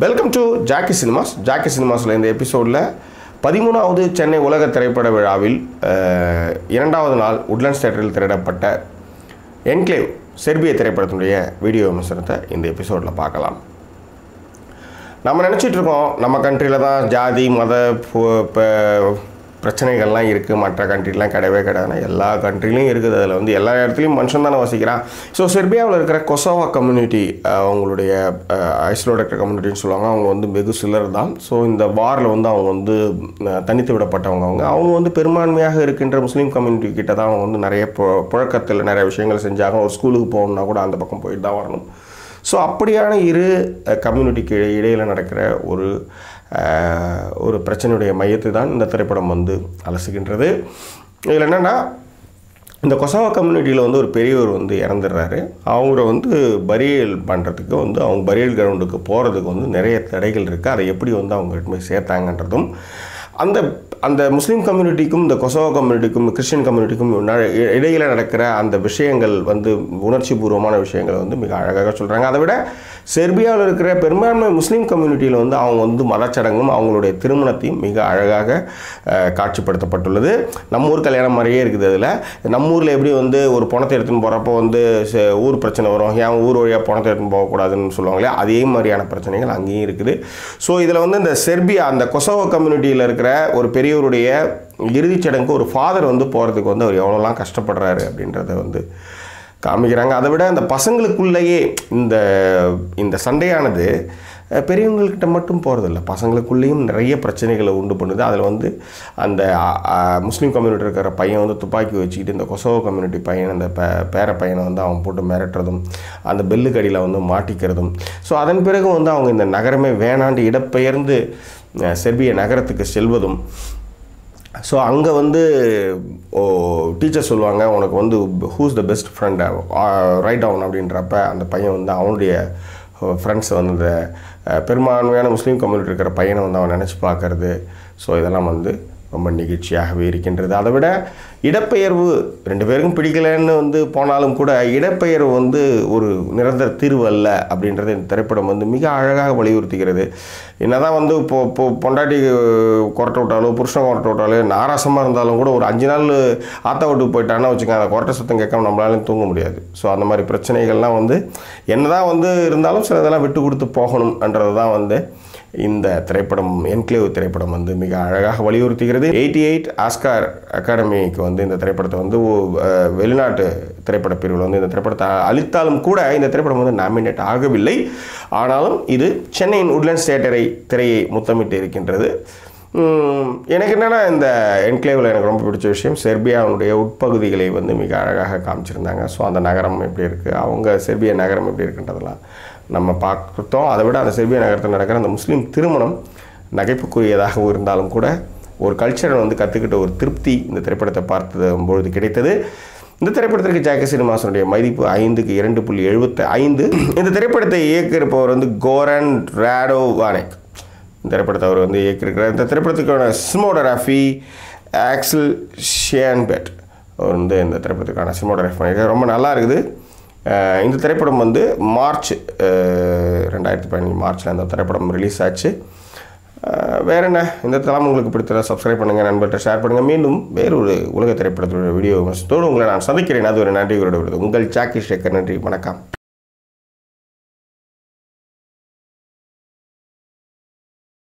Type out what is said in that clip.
Welcome to Jackie cinemas. Jackie சினிமாஸில் இந்த எபிசோடில் 13வது சென்னை உலக திரைப்பட விழாவில் 2வது நாள் உட்லண்ட்ஸ் தியேட்டரில் திரையிடப்பட்ட என்க்ளேவ் செர்பிய திரைப்படத்தினுடைய வீடியோ விமர்சனத்தை இந்த எபிசோடில் பார்க்கலாம். நம்ம நினச்சிட்ருக்கோம் நம்ம கண்ட்ரியில் தான் ஜாதி மத பிரச்சனைகள்லாம் இருக்குது, மற்ற கண்ட்ரிலாம் கிடையவே கிடையாது. எல்லா கண்ட்ரிலையும் இருக்குது. அதில் வந்து எல்லா இடத்துலையும் மனுஷன் தானே வசிக்கிறான். ஸோ செர்பியாவில் இருக்கிற கொசோவா கம்யூனிட்டி, அவங்களுடைய ஐசோலேட்டட் கம்யூனிட்டின்னு சொல்லுவாங்க. அவங்க வந்து வெகு சிலர் தான். ஸோ இந்த வாரில் வந்து அவங்க வந்து தனித்து விடப்பட்டவங்க. அவங்க வந்து பெரும்பான்மையாக இருக்கின்ற முஸ்லீம் கம்யூனிட்டி கிட்ட தான் அவங்க வந்து நிறைய புழக்கத்தில் நிறைய விஷயங்கள் செஞ்சாங்க. ஒரு ஸ்கூலுக்கு போகணுன்னா கூட அந்த பக்கம் போயிட்டு தான் வரணும். ஸோ அப்படியான இரு கம்யூனிட்டிக்கு இடையில் நடக்கிற ஒரு பிரச்சனையுடைய மையத்தை தான் இந்த திரைப்படம் வந்து அலசுகின்றது. இதில் என்னென்னா, இந்த கொசோவா கம்யூனிட்டியில் வந்து ஒரு பெரியவர் வந்து இறந்துடுறாரு. அவங்கள வந்து பரியல் பண்ணுறதுக்கு வந்து அவங்க பரியல் கிரவுண்டுக்கு போகிறதுக்கு வந்து நிறைய தடைகள் இருக்குது. அதை எப்படி வந்து அவங்க போய் சேர்த்தாங்கன்றதும், அந்த முஸ்லீம் கம்யூனிட்டிக்கும் இந்த கொசோவா கம்யூனிட்டிக்கும் கிறிஸ்டின் கம்யூனிட்டிக்கும் இடையில் நடக்கிற அந்த விஷயங்கள் வந்து உணர்ச்சி பூர்வமான விஷயங்களை வந்து மிக அழகாக சொல்கிறாங்க. அதை விட செர்பியாவில் இருக்கிற பெரும்பான்மை முஸ்லீம் கம்யூனிட்டியில் வந்து அவங்க வந்து மதச்சடங்கும் அவங்களுடைய திருமணத்தையும் மிக அழகாக காட்சிப்படுத்தப்பட்டுள்ளது. நம்ம ஊர் கல்யாணம் மாதிரியே இருக்குது. அதில் நம்ம ஊரில் எப்படி வந்து ஒரு பணத்தை எடுத்துன்னு போகிறப்போ வந்து ஊர் பிரச்சனை வரும், ஏன் ஊர் வழியாக பணத்தை எடுத்துன்னு போகக்கூடாதுன்னு சொல்லுவாங்களே, அதே மாதிரியான பிரச்சனைகள் அங்கேயும் இருக்குது. ஸோ இதில் வந்து இந்த செர்பியா அந்த கொசோவா கம்யூனிட்டியில் இருக்கிற ஒரு பெரியவருடைய இறுதிச் சடங்கு ஒரு ஃபாதர் வந்து போகிறதுக்கு வந்து அவர் எவ்வளோலாம் கஷ்டப்படுறாரு அப்படின்றத வந்து காமிக்கிறாங்க. அதை விட அந்த பசங்களுக்குள்ளேயே இந்த சண்டையானது பெரியவங்கள்கிட்ட மட்டும் போகிறதில்ல, பசங்களுக்குள்ளேயும் நிறைய பிரச்சனைகளை உண்டு பண்ணுது. அதில் வந்து அந்த முஸ்லீம் கம்யூனிட்டி இருக்கிற பையன் வந்து துப்பாக்கி வச்சுக்கிட்டு இந்த கொசோவா கம்யூனிட்டி பையன் அந்த பேர பையனை வந்து அவன் போட்டு மிரட்டுறதும், அந்த பெல்லுக்கடியில் வந்து மாட்டிக்கிறதும். ஸோ அதன் பிறகு வந்து அவங்க இந்த நகரமே வேணாண்டு இடப்பெயர்ந்து செர்பிய நகரத்துக்கு செல்வதும். ஸோ அங்கே வந்து டீச்சர் சொல்லுவாங்க, உனக்கு வந்து who's the best friend write down அப்படின்றப்ப அந்த பையன் வந்து அவனுடைய ஃப்ரெண்ட்ஸை வந்து இந்த பெரும்பான்மையான முஸ்லீம் கம்யூனிட்டி இருக்கிற பையனை வந்து அவன் நினச்சி பார்க்கறது. ஸோ இதெல்லாம் வந்து ரொம்ப நிகழ்ச்சியாகவே இருக்கின்றது. அதை விட இடப்பெயர்வு 2 பேருக்கும் பிடிக்கலைன்னு வந்து போனாலும் கூட இடப்பெயர்வு வந்து ஒரு நிரந்தர தீர்வு அல்ல அப்படின்றது இந்த திரைப்படம் வந்து மிக அழகாக வலியுறுத்துகிறது. என்னதான் வந்து பொண்டாட்டி கொரட்டை விட்டாலோ புருஷன் கொரட்டை விட்டாலோ நாராசமாக இருந்தாலும் கூட ஒரு 5 நாள் ஆத்தா வீட்டுக்கு போயிட்டான்னா வச்சுக்கோங்க, அந்த கொரட்டை சத்தம் கேட்காம நம்மளாலையும் தூங்க முடியாது. ஸோ அந்த மாதிரி பிரச்சனைகள்லாம் வந்து என்னதான் வந்து இருந்தாலும் சில இதெல்லாம் விட்டு கொடுத்து போகணும்ன்றது தான் வந்து இந்த திரைப்படம் என்க்ளேவ் திரைப்படம் வந்து மிக அழகாக வலியுறுத்துகிறது. 88 ஆஸ்கார் அகாடமிக்கு வந்து இந்த திரைப்படத்தை வந்து வெளிநாட்டு திரைப்பட பிரிவில் வந்து இந்த திரைப்படத்தை அளித்தாலும் கூட இந்த திரைப்படம் வந்து நாமினேட் ஆகவில்லை. ஆனாலும் இது சென்னையின் உட்லண்ட்ஸ் திரையை முத்தமிட்டு இருக்கின்றது. எனக்கு என்னென்னா, இந்த என்க்ளேவில் எனக்கு ரொம்ப பிடிச்ச விஷயம் செர்பியாவுடைய உட்பகுதிகளை வந்து மிக அழகாக காமிச்சிருந்தாங்க. ஸோ அந்த நகரம் எப்படி இருக்குது, அவங்க செர்பிய நகரம் எப்படி இருக்குன்றதெல்லாம் நம்ம பார்த்தோம். அதை விட அந்த செர்பிய நகரத்தில் நடக்கிற அந்த முஸ்லீம் திருமணம் நகைப்புக்குரியதாகவும் இருந்தாலும் கூட ஒரு கல்ச்சரை வந்து கற்றுக்கிட்ட ஒரு திருப்தி இந்த திரைப்படத்தை பார்த்தபொழுது கிடைத்தது. இந்த திரைப்படத்திற்கு ஜாக்கி சினிமாஸனுடைய மதிப்பு 5க்கு 2.75. இந்த திரைப்படத்தை இயக்கியிருப்பவர் வந்து கோரன் ராடோவானேக். இந்த திரைப்படத்தை அவர் வந்து இயக்கியிருக்கிறார். இந்த திரைப்படத்துக்கான சினிமோகிராஃபி ஆக்சல் ஷியான்பெட் அவர் வந்து இந்த திரைப்படத்துக்கான சினிமோகிராஃபி பண்ணியிருக்கார். ரொம்ப நல்லா இருக்குது. இந்த திரைப்படம் வந்து மார்ச் 2015 மார்ச்சில் அந்த திரைப்படம் ரிலீஸ் ஆச்சு. வேறு என்ன, இந்த தளம் உங்களுக்கு பிடித்ததை சப்ஸ்கிரைப் பண்ணுங்கள், நண்பர்கிட்ட ஷேர் பண்ணுங்கள். மீண்டும் வேறொரு உலக திரைப்படத்தோட வீடியோ விமர்சனத்தோடு உங்களை நான் சந்திக்கிறேன். அது ஒரு நன்றி. உங்கள் ஜாக்கிசேகர். நன்றி, வணக்கம்.